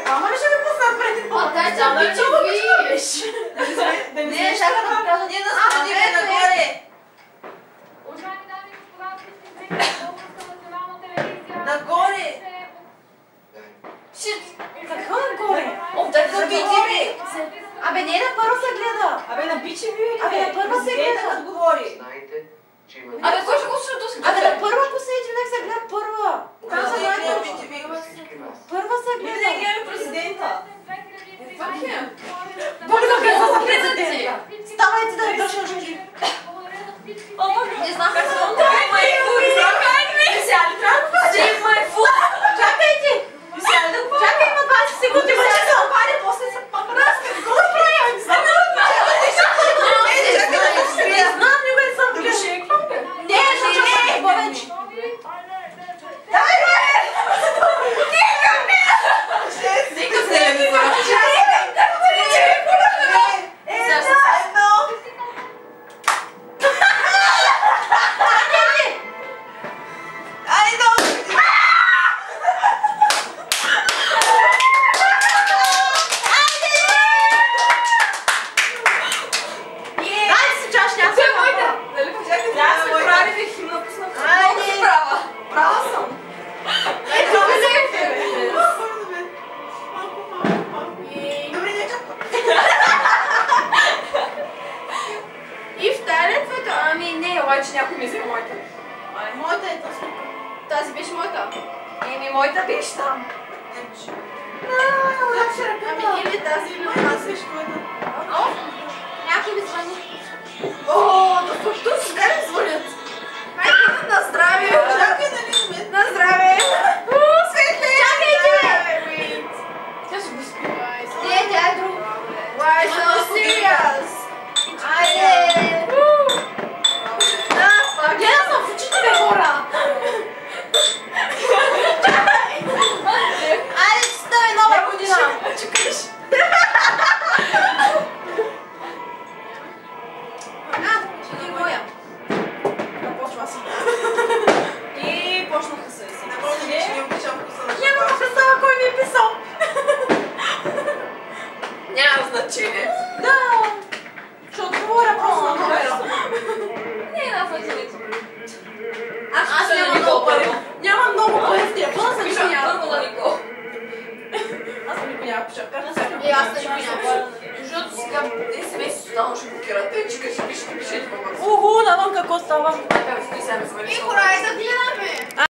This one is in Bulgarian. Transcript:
Ама ли ще ме пуснат преди това? Дай да обича виж! Не, чакай да кажа, ние да станем нагоре! Уважаеми дами и господа, всички зрители на Българска национална телевизия. Нагоре! Какво нагоре? Дай да Забити ми! Абе, не на първо се гледа! Абе, на бичи ви! Абе, на първо се гледа! Като говори! Абе, кой ще го слуша този Абе, на първа ако се иди, нека се гледа първа! Там се гледа! Първа се Не гледа! гледаме президента! Първа гледа за президента! президента! Ставайте да я държа жени! Не знам как се он дай майфур! Стив майфур! Чакайте! Чакай, има 20 секунди, ма че се обади, после се папраска! Какво да правя? Не знам! Не знам, никога не съм гледал! Не, не, повече! Нека се я ми върши! Обаче някой ми взе моята. Моята е тази. Тази беше моята. Еми, моята беше там. Ами или тази или тази. Някой ми звъни. О, тук сега ли звънят? Хайде, на здраве! Чакай да ни сме. На здраве! Светле! Чакайте! Тя ще го спи. Не, тя е друг. Why so serious? Айде! Гледам съм в очите, бе, хора! Айде, че стави нова година! Чукаш! Ще ги боя. Почва си. И почнаха се. Напомня, че ми обичам вкуса на шоколад. Нямам представа кой ми е писал. Няма значение. Да! Ще отговоря просто на номера. Не е на значение. Аз нямам много пари. Нямам много пари в телефона, съм Пиша никой първо на Никол. Аз съм никой няма пиша. И аз не пиша. Защото сега SMS-то ще блокирате, че ще пишете, пишете по-бързо. Уху, навън какво става? Така, стои сега ме звъни.